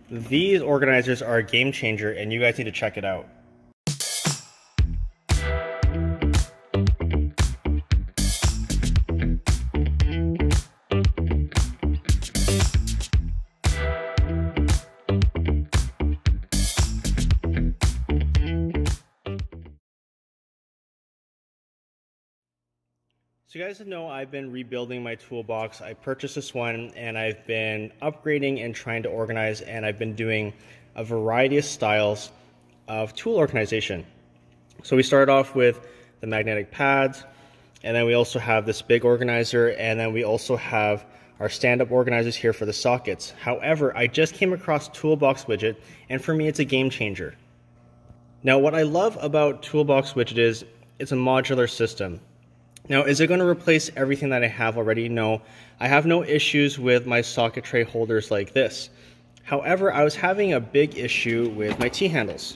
These organizers are a game changer and you guys need to check it out. So you guys know I've been rebuilding my toolbox. I purchased this one and I've been upgrading and trying to organize, and I've been doing a variety of styles of tool organization. So we started off with the magnetic pads, and then we also have this big organizer, and then we also have our stand-up organizers here for the sockets. However, I just came across Toolbox Widget, and for me it's a game changer. Now what I love about Toolbox Widget is it's a modular system. Now, is it going to replace everything that I have already? No. I have no issues with my socket tray holders like this. However, I was having a big issue with my T-handles.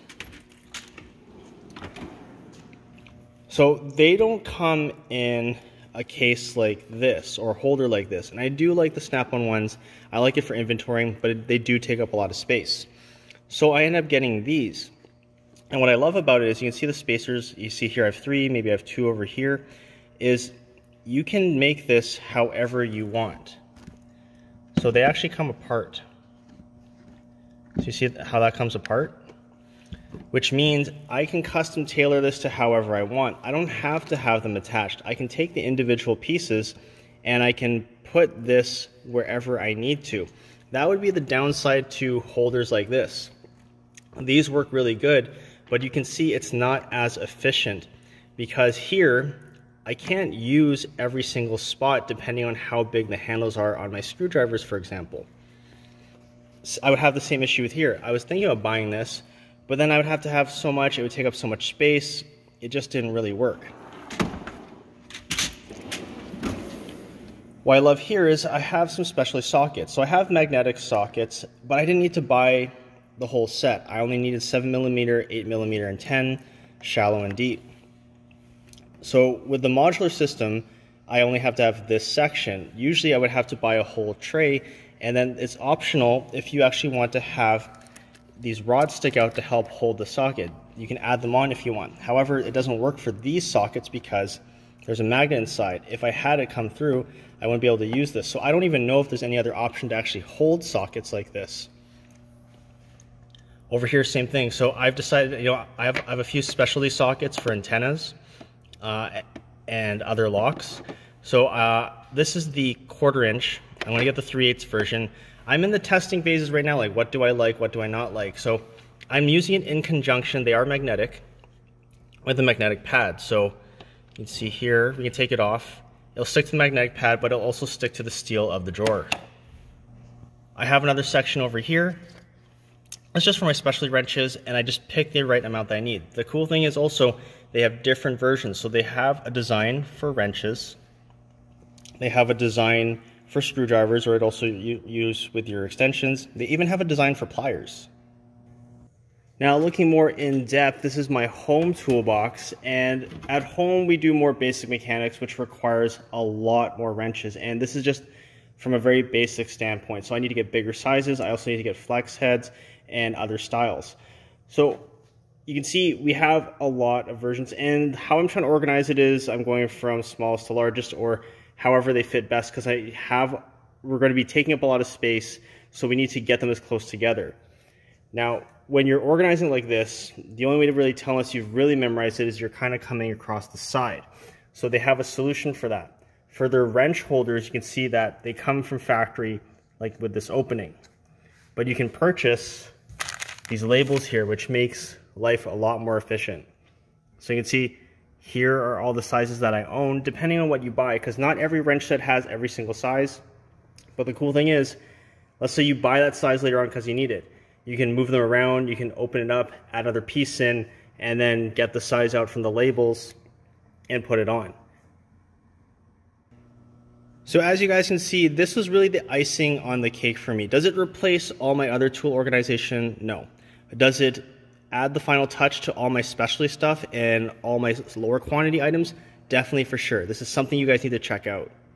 So they don't come in a case like this or a holder like this. And I do like the snap-on ones. I like it for inventorying, but they do take up a lot of space. So I end up getting these. And what I love about it is you can see the spacers. You see here I have 3, maybe I have 2 over here. Is you can make this however you want. So they actually come apart. So you see how that comes apart? Which means I can custom tailor this to however I want. I don't have to have them attached. I can take the individual pieces and I can put this wherever I need to. That would be the downside to holders like this. These work really good, but you can see it's not as efficient because here I can't use every single spot depending on how big the handles are on my screwdrivers, for example. I would have the same issue with here. I was thinking about buying this, but then I would have to have so much, it would take up so much space, it just didn't really work. What I love here is I have some specialty sockets. So I have magnetic sockets, but I didn't need to buy the whole set. I only needed 7mm, 8mm, and 10, shallow and deep. So with the modular system, I only have to have this section. Usually I would have to buy a whole tray, and then it's optional if you actually want to have these rods stick out to help hold the socket. You can add them on if you want. However, it doesn't work for these sockets because there's a magnet inside. If I had it come through, I wouldn't be able to use this. So I don't even know if there's any other option to actually hold sockets like this. Over here, same thing. So I've decided, I have a few specialty sockets for antennas and other locks. So this is the 1/4 inch. I'm going to get the 3/8 version. I'm in the testing phases right now, like what do I like, what do I not like. So I'm using it in conjunction, they are magnetic, with a magnetic pad. So you can see here, we can take it off. It'll stick to the magnetic pad, but it'll also stick to the steel of the drawer. I have another section over here. It's just for my specialty wrenches, and I just pick the right amount that I need. The cool thing is also they have different versions. So they have a design for wrenches. They have a design for screwdrivers, or it also use with your extensions. They even have a design for pliers. Now looking more in depth, this is my home toolbox, and at home we do more basic mechanics, which requires a lot more wrenches, and this is just from a very basic standpoint. So I need to get bigger sizes. I also need to get flex heads and other styles. So you can see we have a lot of versions, and how I'm trying to organize it is I'm going from smallest to largest, or however they fit best, because we're going to be taking up a lot of space, so we need to get them as close together. Now, when you're organizing like this, the only way to really tell unless you've really memorized it is you're kind of coming across the side. So they have a solution for that. For their wrench holders, you can see that they come from factory, like with this opening. But you can purchase these labels here, which makes life a lot more efficient. So you can see here are all the sizes that I own, depending on what you buy, because not every wrench set has every single size. But the cool thing is, let's say you buy that size later on because you need it. You can move them around, you can open it up, add another piece in, and then get the size out from the labels and put it on. So as you guys can see, this was really the icing on the cake for me. Does it replace all my other tool organization? No. Does it add the final touch to all my specialty stuff and all my lower quantity items? Definitely, for sure. This is something you guys need to check out.